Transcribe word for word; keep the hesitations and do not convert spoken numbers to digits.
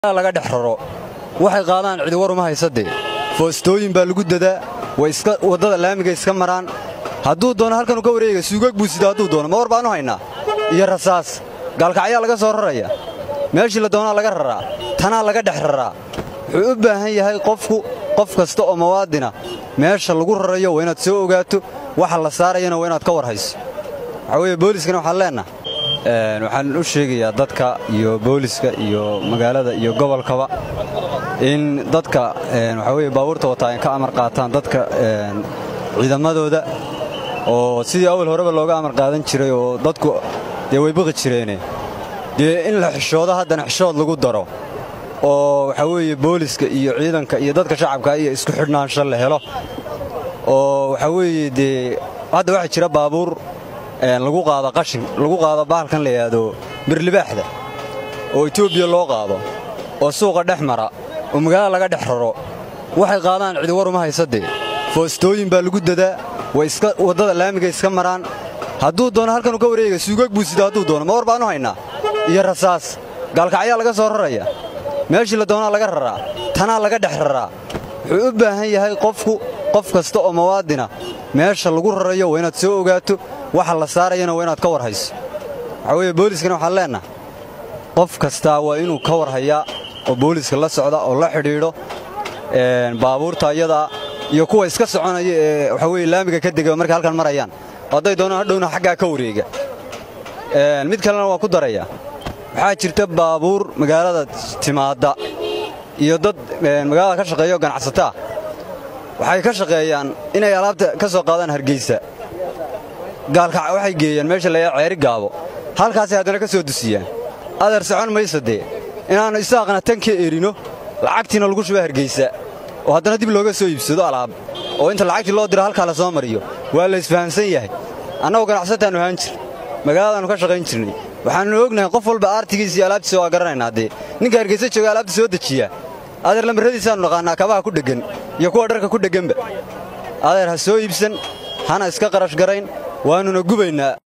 laga dhaxraro waxay qaadaan cid war uma haysadee foostooyin baa lagu dadaa way iska wadada laamiga iska maraan hadduu doono halkan uu ka wareega suugag buu sida hadduu doono ma war baan u haynaa iyo rasaas gaalkacaya laga soo raraya meeshii la doonaa laga raraa tanaa laga dhaxraraa wuxuu u baahan yahay qofku qof kasta oo mawaadina meesha lagu rarayo waa inaad soo ogaato waxa la saarayana waa inaad ka war hayso waxa weeye booliskana waxaan leenahay een waxaan u sheegayaa dadka iyo booliska iyo magaalada iyo gobolkaba in dadka een waxa weeye baabuurta wataa ka amar qaataan dadka een ciidamadooda oo sidii awal horeba looga amar qaadan jiray oo dadku de way baqi jireen de in la xishoodo haddana xishood lagu daro oo waxa weeye booliska iyo ciidanka iyo dadka shacabka ay isku xidhnaansho la helo oo waxa weeye de hadda waxa jira baabuur een lagu qaado qashin lagu qaado baalkan la yaado birlibaaxda oo Itoobiya loo qaado oo suuqa dhexmara oo magaalada laga dhaxraro waxay qaadaan cid war uma haysadee foostooyin baa lagu dadaa way iska wadada laamiga iska maraan hadduu doono halkan uu ka wareega suugag buu sida hadduu doono ma war baan u haynaa iyo rasaas gaalkacaya laga soo raraya meeshii la doonaa laga raraa tanaa laga dhaxraraa wuxuu u baahan yahay qofku qof kasta oo mawaadina meesha lagu rarayo waa inaad soo ogaato waxa la saarayana waa inaad ka war hayso waxa weeye booliskana waxaan leenahay qof kasta waa inuu ka war hayaa oo booliska la socda oo la xidhiidho een baabuurta iyada iyo kuwa iska soconaya ee waxa weeye laamiga ka degay markay halkan marayaan haday doonaan hadhowna xagga ka wareega een mid kalena waa ku daraya waxa jirta baabuur magaalada timaada iyo dad magaalada ka shaqeeyo ganacsata waxay ka shaqeeyaan inay alaabta ka soo qaadaan Hargeysa gaalka waxay geeyaan meesha la ceeri gaabo halkaas ay hadana ka soo dusiyaan adeer socon maysadee inaanu isaaqna tan ka eerino lacagtina lagu shubay Hargeysa oo hadana dib looga soo iibsado alaab oo inta lacagtii loo diro halka la soo mariyo waa la isfahansan yahay annagu ganacsataan ahaan jir magaaladaanu ka shaqayn jirnay waxaanu ognahay qof walba artigiisa iyo alaabtiisa waa garanaynaa de ninka Hargeysa jooga alaabta soo dajiya adeer lambaradiisa aanu naqaanaa kabaha ku dhagan iyo kuwa dharka ku dhaganba adeer ha soo iibsan hana iska qarash garayn waanuna gubaynaa